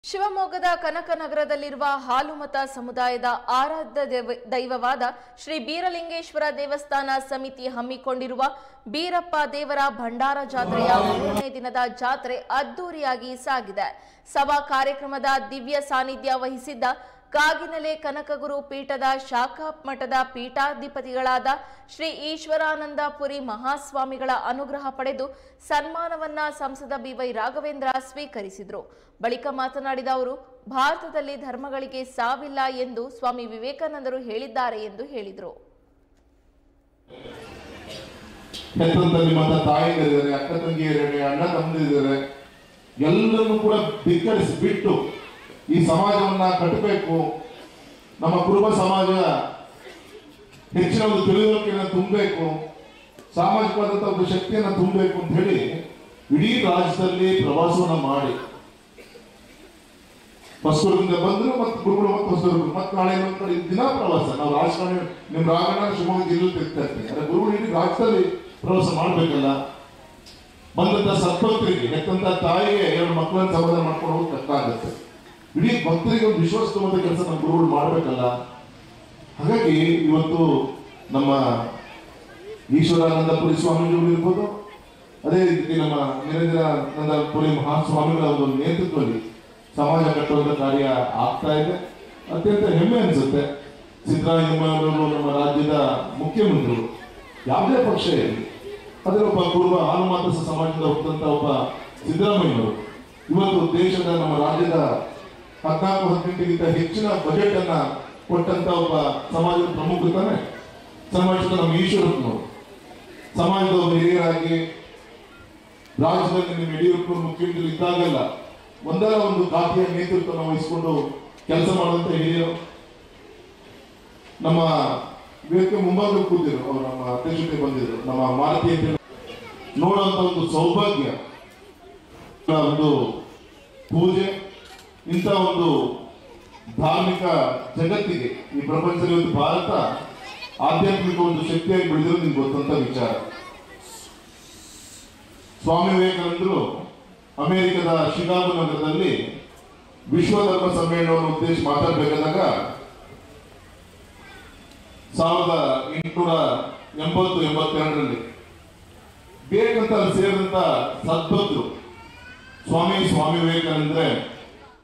ಶಿವಮೊಗ್ಗದ ಕನಕನಗರದಲ್ಲಿರುವ ಹಾಲುಮತ ಸಮುದಾಯದ ಆರಾಧ್ಯ ದೈವವಾದ ಶ್ರೀ ಬೀರಲಿಂಗೇಶ್ವರ ದೇವಸ್ಥಾನ ಸಮಿತಿ ಹಮ್ಮಿಕೊಂಡಿರುವ ಬೀರಪ್ಪ ದೇವರ ಭಂಡಾರ ಜಾತ್ರೆಯ 3ನೇ ದಿನದ ಜಾತ್ರೆ ಅದ್ದೂರಿಯಾಗಿ ಸಾಗಿದೆ. ಸಭಾ ಕಾರ್ಯಕ್ರಮದ ದಿವ್ಯ ಸಾನ್ನಿಧ್ಯ ವಹಿಸಿದ್ದ ಕಾಗಿನೆಲೆ ಕನಕಗುರು ಪೀಠದ ಶಾಖಾ ಮಠದ ಪೀಠಾಧಿಪತಿಗಳಾದ ಶ್ರೀ ಈಶ್ವರಾನಂದಪುರಿ ಮಹಾಸ್ವಾಮಿಗಳ ಅನುಗ್ರಹ ಪಡೆದು ಸನ್ಮಾನವನ್ನ ಸಂಸದ ಬಿವೈ ರಾಘವೇಂದ್ರ ಸ್ವೀಕರಿಸಿದರು. ಬಳಿಕ ಮಾತನಾಡಿದ ಅವರು, ಭಾರತದಲ್ಲಿ ಧರ್ಮಗಳಿಗೆ ಸಾವಿಲ್ಲ ಎಂದು ಸ್ವಾಮಿ ವಿವೇಕಾನಂದರು ಹೇಳಿದ್ದಾರೆ ಎಂದು ಹೇಳಿದರು. ಅಕ್ಕ ತಂಗಿಯರಿದ್ದಾರೆ, ಅಣ್ಣ ತಮ್ಮಂದಿರಿದ್ದಾರೆ, ಎಲ್ಲರನ್ನು ಕೂಡ ಧಿಕ್ಕರಿಸಿಬಿಟ್ಟು ಈ ಸಮಾಜವನ್ನ ಕಟ್ಟಬೇಕು, ನಮ್ಮ ಕುರುಬ ಸಮಾಜ ಹೆಚ್ಚಿನ ಒಂದು ತಿಳುವಳಿಕೆಯನ್ನು ತುಂಬಬೇಕು, ಸಾಮಾಜಿಕವಾದಂತಹ ಒಂದು ಶಕ್ತಿಯನ್ನು ತುಂಬಬೇಕು ಅಂತ ಹೇಳಿ ಇಡೀ ರಾಜ್ಯದಲ್ಲಿ ಪ್ರವಾಸವನ್ನ ಮಾಡಿ ಹೊಸೂರಿನಿಂದ ಬಂದ್ರು, ಮತ್ತು ಗುರುಗಳು ಮತ್ತು ಹೊಸೂರು ಮತ್ತೆ ನಾಳೆ ಇನ್ನೊಂದು ಕಡೆ ದಿನ ಪ್ರವಾಸ. ನಾವು ರಾಜಕಾರಣ ನಿಮ್ ರಾಘಣ್ಣ ಶಿವಮೊಗ್ಗ ಜಿಲ್ಲೆ ತಿರ್ತಾ ಇರ್ತೀವಿ. ಅದೇ ಗುರುಗಳು ಇಡೀ ರಾಜ್ಯದಲ್ಲಿ ಪ್ರವಾಸ ಮಾಡ್ಬೇಕಲ್ಲ. ಬಂದಂತ ಸತ್ಭಕ್ತರಿಗೆ ಹೆತ್ತಂತ ತಾಯಿಗೆ 2 ಮಕ್ಕಳನ್ನ ಸಮಾಧಾನ ಮಾಡ್ಕೊಂಡು ಹೋಗಿ ಕಷ್ಟ ಆಗುತ್ತೆ. ಇಡೀ ಭಕ್ತರಿಗೆ ಒಂದು ವಿಶ್ವಾಸ ತುಂಬುವಂತ ಕೆಲಸ ನಮ್ಮ ಗುರುಗಳು ಮಾಡ್ಬೇಕಲ್ಲ. ಹಾಗಾಗಿ ಇವತ್ತು ನಮ್ಮ ಈಶ್ವರಾನಂದಪುರಿ ಸ್ವಾಮೀಜಿಗಳು ಇರ್ಬೋದು, ಅದೇ ರೀತಿ ನಮ್ಮ ನಿರಂಜನಾನಂದಪುರಿ ಮಹಾಸ್ವಾಮಿಗಳ ಒಂದು ನೇತೃತ್ವದಲ್ಲಿ ಸಮಾಜ ಕಟ್ಟುವಂತ ಕಾರ್ಯ ಆಗ್ತಾ ಇದೆ. ಅತ್ಯಂತ ಹೆಮ್ಮೆ ಅನಿಸುತ್ತೆ. ಸಿದ್ದರಾಮಯ್ಯನವರು ನಮ್ಮ ರಾಜ್ಯದ ಮುಖ್ಯಮಂತ್ರಿಗಳು, ಯಾವುದೇ ಪಕ್ಷ ಇರಲಿ, ಅದರ ಒಬ್ಬ ಕುರುಬ ಹಾಲುಮತ ಸಮಾಜದಿಂದ ಹುಟ್ಟಂತ ಒಬ್ಬ ಸಿದ್ದರಾಮಯ್ಯನವರು ಇವತ್ತು ದೇಶದ ನಮ್ಮ ರಾಜ್ಯದ 14-18ಗಿಂತ ಹೆಚ್ಚಿನ ಬಜೆಟ್ ಅನ್ನ ಕೊಟ್ಟಂತ ಒಬ್ಬ ಸಮಾಜದ ಪ್ರಮುಖತಾನೆ ಸಮಾಜದ ನಮ್ಮ ಈಶ್ವರಪ್ಪನವರು. ಸಮಾಜದ ಒಬ್ಬ ಹಿರಿಯರಾಗಿ ರಾಜ್ಯದಲ್ಲಿ ನಿಮ್ಮ ಯಡಿಯೂರಪ್ಪನವರು ಮುಖ್ಯಮಂತ್ರಿ ಇದ್ದಾಗಲ್ಲ ಒಂದರ ಒಂದು ಖಾತೆಯ ನೇತೃತ್ವ ವಹಿಸಿಕೊಂಡು ಕೆಲಸ ಮಾಡುವಂತ ಹಿರಿಯರು. ನಮ್ಮ ವೇದಿಕೆ ಮುಂಭಾಗ ಕೂತಿದ್ರು, ಅವರು ನಮ್ಮ ಅಧ್ಯಕ್ಷತೆ ಬಂದಿದ್ರು. ನಮ್ಮ ಮಾರುತಿ ನೋಡುವಂತ ಒಂದು ಸೌಭಾಗ್ಯ, ಒಂದು ಪೂಜೆ, ಇಂಥ ಒಂದು ಧಾರ್ಮಿಕ ಜಗತ್ತಿಗೆ ಈ ಪ್ರಪಂಚದಲ್ಲಿ ಒಂದು ಭಾರತ ಆಧ್ಯಾತ್ಮಿಕ ಒಂದು ಶಕ್ತಿಯಾಗಿ ಬೆಳೆದಿರೋದು ನಿಮ್ಗೆ ಗೊತ್ತಂತ ವಿಚಾರ. ಸ್ವಾಮಿ ವಿವೇಕಾನಂದರು ಅಮೆರಿಕದ ಶಿಕಾಗೋ ನಗರದಲ್ಲಿ ವಿಶ್ವ ಧರ್ಮ ಸಮ್ಮೇಳನವನ್ನು ಉದ್ದೇಶಿಸಿ ಮಾತಾಡಬೇಕಾದಾಗ 1880-82ರಲ್ಲಿ ಬೇಕಂತ ಸೇರಿದಂತ ಸದ್ಭಕ್ತರು ಸ್ವಾಮಿ ವಿವೇಕಾನಂದ್ರೆ